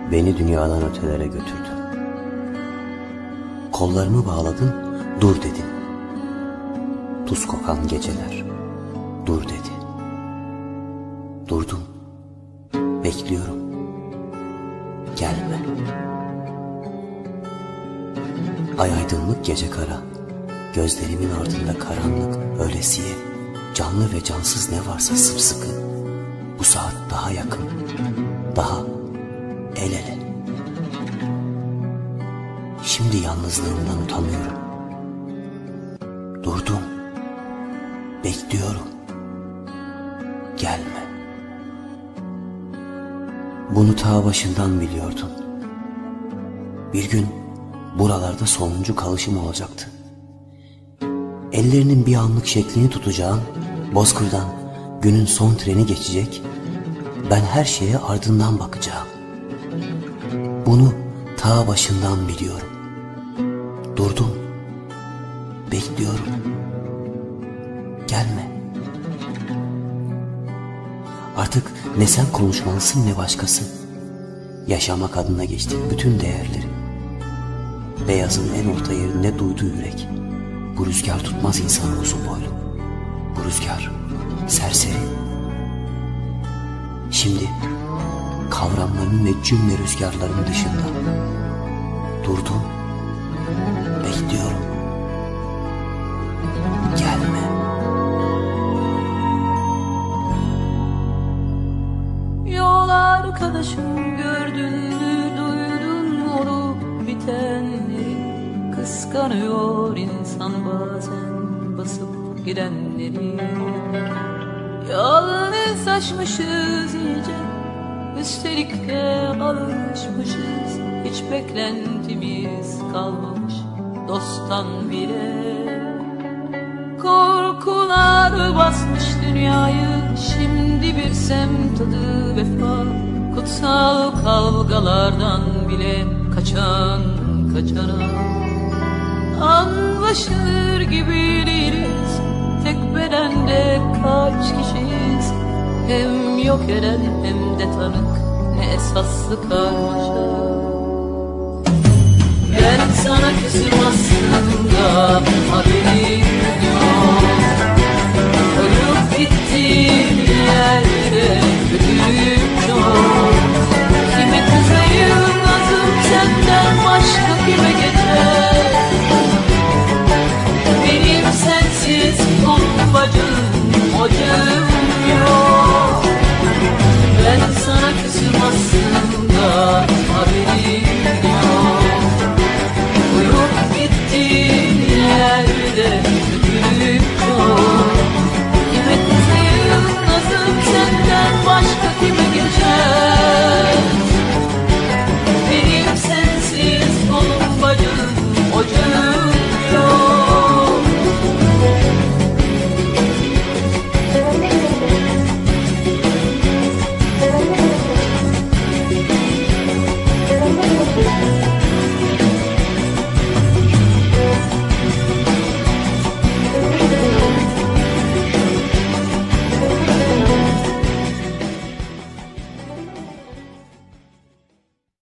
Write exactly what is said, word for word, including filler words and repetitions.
Beni dünyadan ötelere götürdün. Kollarımı bağladın, dur dedin. Tuz kokan geceler, dur dedi. Durdum, bekliyorum, gelme. Ay aydınlık, gece kara, gözlerimin ardında karanlık, öylesiye canlı ve cansız ne varsa sımsıkı. Bu saat daha yakın, daha el ele. Şimdi yalnızlığımdan utanıyorum. Durdum, bekliyorum, gelme. Bunu ta başından biliyordun. Bir gün buralarda sonuncu kalışım olacaktı. Ellerinin bir anlık şeklini tutacağın, bozkırdan günün son treni geçecek, ben her şeye ardından bakacağım. Bunu ta başından biliyorum. Durdum, bekliyorum, gelme. Artık ne sen konuşmalısın ne başkası. Yaşamak adına geçtik bütün değerleri. Beyazın en orta yerinde duydu yürek. Bu rüzgar tutmaz insanı uzun boylu. Bu rüzgar serseri. Şimdi kavramların ve cümle rüzgarların dışında durdum, bekliyorum, gelme. Yol arkadaşım, gördün mü, duydun mu olup bitenleri? Kıskanıyor insan bazen basıp gidenleri. Yalnızlaşmışız iyice, üstelik de alışmışız. Hiç beklentimiz kalmamış dosttan bile. Korkular basmış dünyayı, şimdi bir semt adı vefa. Kutsal kavgalardan bile kaçan kaçana. Anlaşılır gibi değiliz, tek bedende kaç kişiyiz. Hem yok eden hem de tanık, ne esaslı karmaşa. Ben sana küsüm aslında, haberim yok. Ölüp gittiğim yerde